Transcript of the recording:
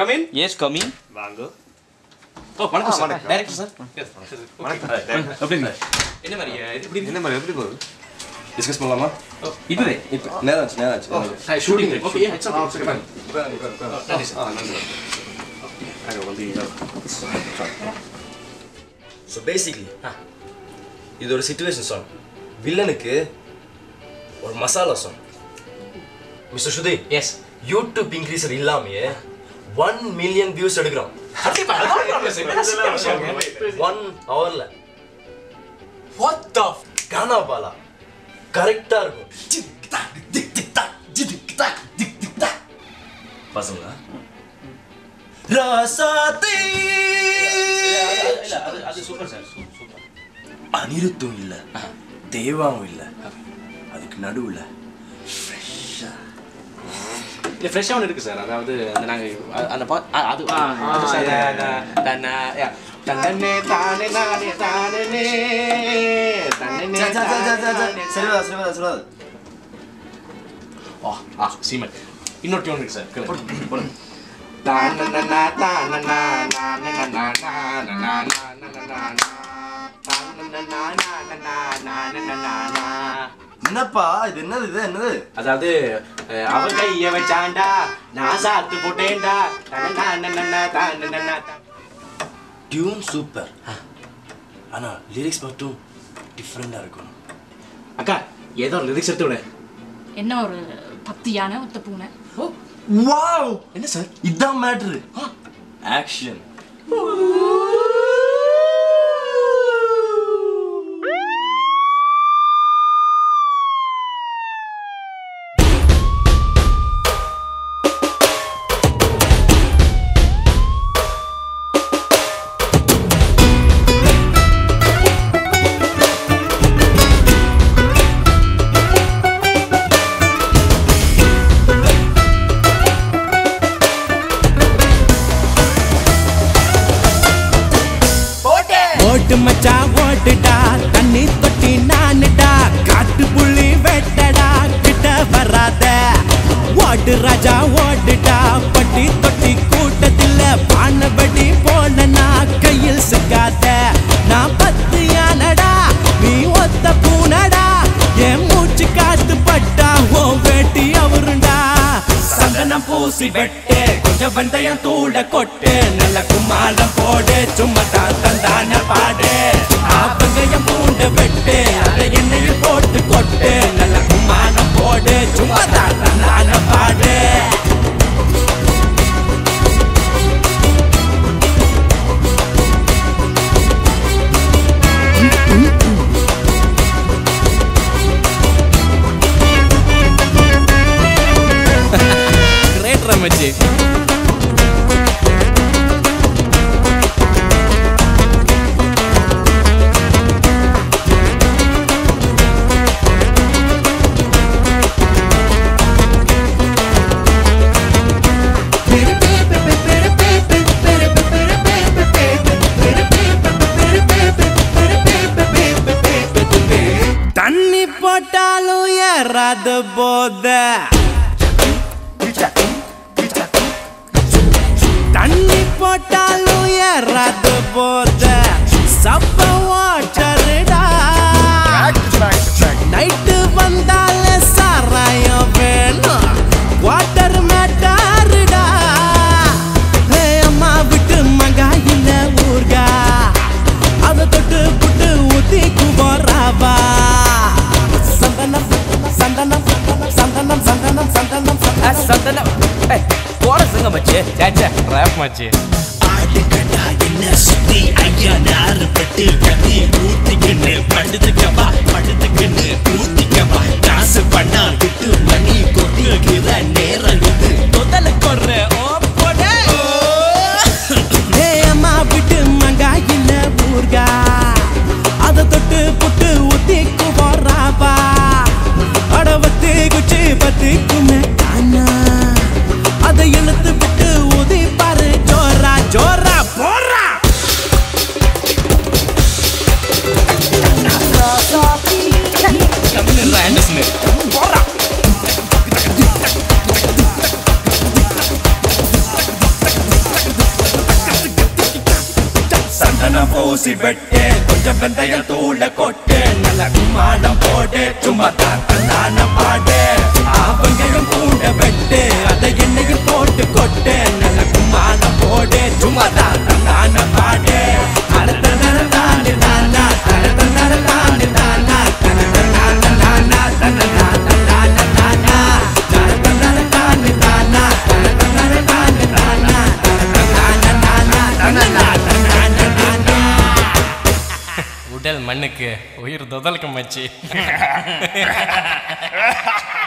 Come in. Yes, coming. Vango. Oh, வணக்கம் sir. Director sir. வணக்கம். அப்படிங்க. என்ன மாதிரியா? என்ன மாதிரி எப்படி போகுது? டிஸ்கஸ் பண்ணலாமா? இதுவே. இப்போ நேராச்சு. Shooting. Okay, it's okay. Fine. நன்றி சார். So basically, இது ஒரு சிச்சுவேஷன் சாங். வில்லனுக்கு ஒரு masala song. Mister Sudhi. Yes. YouTube increaser இல்லாமயே 1 million views எடுக்கிறோம். 1 hourல. What the Gaana பாலா கரெக்டா இருக்கும். பசங்க ராசாதி அது சூப்பர் சார். சூப்பர். அனிருத்தும் இல்ல, தேவாவும் இல்ல, அதுக்கு நடுவுல ஃப்ரெஷ்ஷாக ஒன்று இருக்குது சார். அதாவது அந்த நாங்கள் அந்த அது தன்னே தானே நானே தானே சீமன் இன்னொரு டியூன் இருக்கு சார். என்னப்பா இது? என்னது? அதாவது அவ கைய வச்சாண்டா நான் சாத்து போட்டேன்டா. டியூன் சூப்பர், ஆனா லிரிக்ஸ் மட்டும் டிஃப்ரெண்டா இருக்கணும். அக்கா ஏதோ லிரிக்ஸ் எடுத்து விட. என்ன ஒரு பக்தியான ஒத்த பூனை. வாவ், என்ன சார் இதான் மேட்ரு. ஆக்ஷன். மச்சா ஓட்டுடா தண்ணி தொட்டி நானுடா காட்டு புள்ளி வெட்டடா கிட்ட வராத ஓட்டு ராஜா ஓட்டுடா பட்டி தொட்டி கூட்டத்தில் பானபடி போலனா கையில் சிக்காத நான் 10 யானடா நீ ஒத்த பூனடா என் மூச்சு காத்து பட்டா ஓ வேட்டி அவருண்டா சந்தனம் பூசி வெட்டு கொஞ்சம் வெந்தயம் தூள கொட்டு நல்ல கும்மாளம் போடு சும்மா தந்தான பாடு ஆப்பங்கையம் பூண்டு வெட்டு அதை எண்ணெயில் போட்டு கொட்டு நல்ல கும்மாளம் போடு சும்மா தந்தான பாடு கிரேட் ரமச்சி தண்ணி போட்டாலும் ஏறாத போத தண்ணி போட்டாலும் ஏறாத போத சப்ப வாட்டருடா நைட்டு வந்தாலே சாராயம் வேணும் வாட்டர் மேட்டாருடா அம்மா விட்டு மங்காயில ஊர்கா அதை தொட்டு புட்டு ஊத்திக்கு போறாவா சந்தனம் சந்தனம் சந்தனம் சந்தனம் சந்தனம் சந்தனம் போற சங்க மச்சி சேச்சே ரேப் மச்சி ஆடுகடா என்ன சுத்தி ஐயா நாறு பட்டு கட்டி ஊத்திக்கின்னு படுத்துக்கவா ஊத்திக்கவா காசு பண்ணா விட்டு மணி கொட்டிக்கிற நேரம் இது தொதல கொற ஓ போடே அம்மா விட்டு மங்காயில ஊர்கா அதை தொட்டு புட்டு ஊத்திக்கு போறாவா அடவத்தி குச்சி பத்திக்குமே காணா அதை இழுத்து விட்டு ஊதி பாரு ஜோரா ஜோரா போறா போறா ஊசி வெட்டு கொஞ்சம் வெந்தயம் தூள கொட்டு நல்ல கும்மாளம் போடு சும்மா தான பாடு அவங்களும் பூண்ட வெட்டு அதை எண்ணெயில் போட்டு கொட்டு நல்ல கும்மாளம் போடு சும்மா தான பாடு உடல் மண்ணுக்கு உயிர் தொதலுக்கு மச்சி